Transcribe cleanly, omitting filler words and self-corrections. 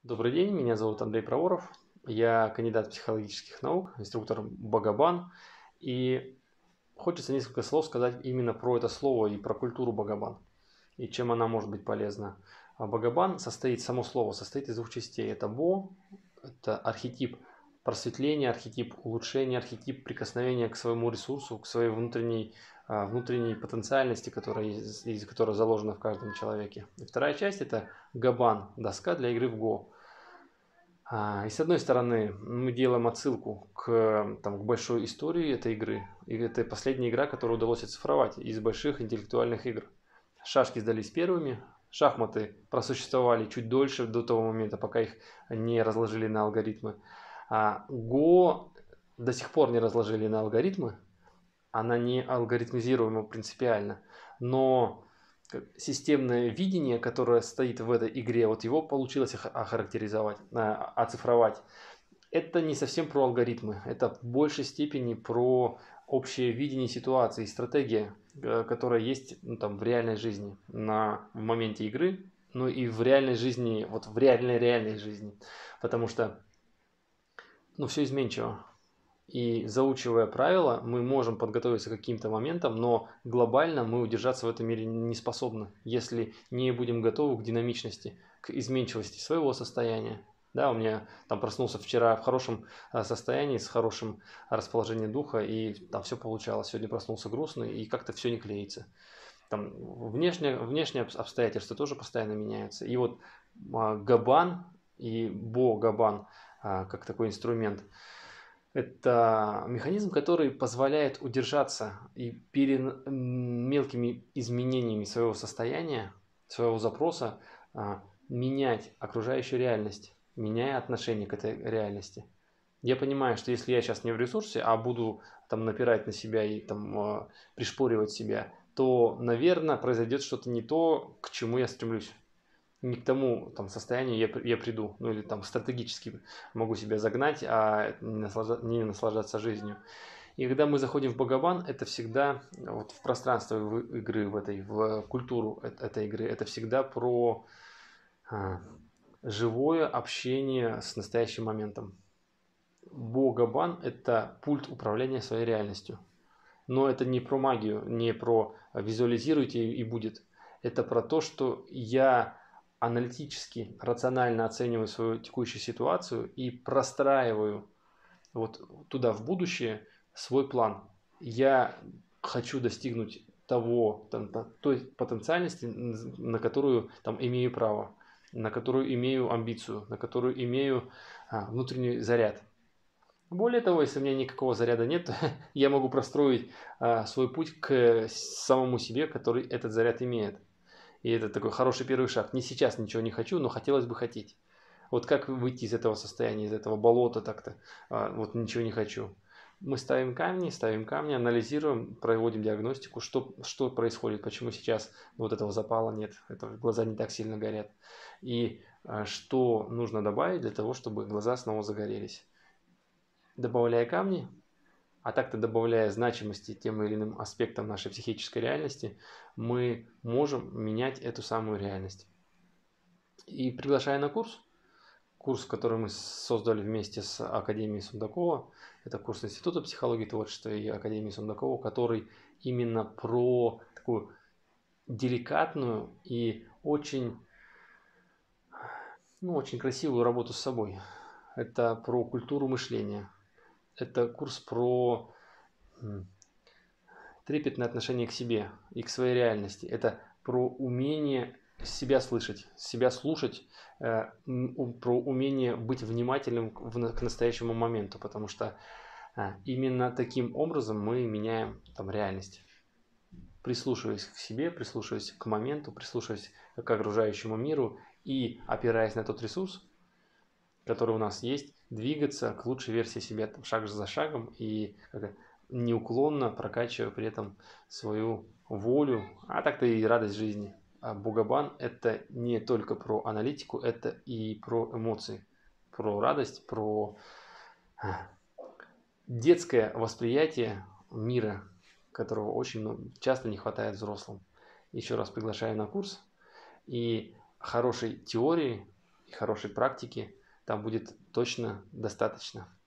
Добрый день, меня зовут Андрей Проворов. Я кандидат психологических наук, инструктор Богобан. И хочется несколько слов сказать именно про это слово и про культуру Богобан, и чем она может быть полезна. Богобан само слово состоит из двух частей. Это Бо, это архетип просветления, архетип улучшения, архетип прикосновения к своему ресурсу, к своей внутренней потенциальности, которая заложена в каждом человеке. И вторая часть – это Габан, доска для игры в Го. И с одной стороны, мы делаем отсылку к большой истории этой игры. И это последняя игра, которую удалось оцифровать из больших интеллектуальных игр. Шашки сдались первыми, шахматы просуществовали чуть дольше, до того момента, пока их не разложили на алгоритмы. Го до сих пор не разложили на алгоритмы, она не алгоритмизируема принципиально, но системное видение, которое стоит в этой игре, вот его получилось охарактеризовать, оцифровать. Это не совсем про алгоритмы, это в большей степени про общее видение ситуации, стратегия, которая есть в реальной жизни, в моменте игры, ну и в реальной жизни, вот в реальной жизни. Потому что все изменчиво. И заучивая правила, мы можем подготовиться к каким-то моментам, но глобально мы удержаться в этом мире не способны, если не будем готовы к динамичности, к изменчивости своего состояния. Да, у меня там проснулся вчера в хорошем состоянии, с хорошим расположением духа, и там все получалось. Сегодня проснулся грустный, и как-то все не клеится. Там внешние обстоятельства тоже постоянно меняются. И вот Габан и Бо Габан, как такой инструмент, это механизм, который позволяет удержаться и перед мелкими изменениями своего состояния, своего запроса менять окружающую реальность, меняя отношение к этой реальности. Я понимаю, что если я сейчас не в ресурсе, а буду там напирать на себя и пришпоривать себя, то, наверное, произойдет что-то не то, к чему я стремлюсь, не к тому состоянию я приду, ну или стратегически могу себя загнать, а не наслаждаться жизнью. И когда мы заходим в Богобан, это всегда вот в пространство игры, в культуру этой игры, это всегда про живое общение с настоящим моментом. Богобан – это пульт управления своей реальностью. Но это не про магию, не про визуализируйте и будет. Это про то, что я аналитически, рационально оцениваю свою текущую ситуацию и простраиваю вот туда, в будущее, свой план. Я хочу достигнуть той потенциальности, на которую имею право, на которую имею амбицию, на которую имею внутренний заряд. Более того, если у меня никакого заряда нет, я могу простроить свой путь к самому себе, который этот заряд имеет. И это такой хороший первый шаг. Не сейчас ничего не хочу, но хотелось бы хотеть. Вот как выйти из этого состояния, из этого болота так-то, вот ничего не хочу. Мы ставим камни, анализируем, проводим диагностику, что происходит, почему сейчас вот этого запала нет, глаза не так сильно горят. И что нужно добавить для того, чтобы глаза снова загорелись. Добавляя камни, а так-то добавляя значимости тем или иным аспектам нашей психической реальности, мы можем менять эту самую реальность. И приглашая на курс, который мы создали вместе с Академией Сундакова, это курс Института психологии и творчества и Академии Сундакова, который именно про такую деликатную и очень красивую работу с собой. Это про культуру мышления. Это курс про трепетное отношение к себе и к своей реальности. Это про умение себя слышать, себя слушать, про умение быть внимательным к настоящему моменту, потому что именно таким образом мы меняем реальность. Прислушиваясь к себе, прислушиваясь к моменту, прислушиваясь к окружающему миру и опираясь на тот ресурс, который у нас есть, двигаться к лучшей версии себя шаг за шагом и неуклонно прокачивая при этом свою волю, а так-то и радость жизни. А Богобан – это не только про аналитику, это и про эмоции, про радость, про детское восприятие мира, которого очень часто не хватает взрослым. Еще раз приглашаю на курс. И хорошей теории, хорошей практики там будет точно достаточно.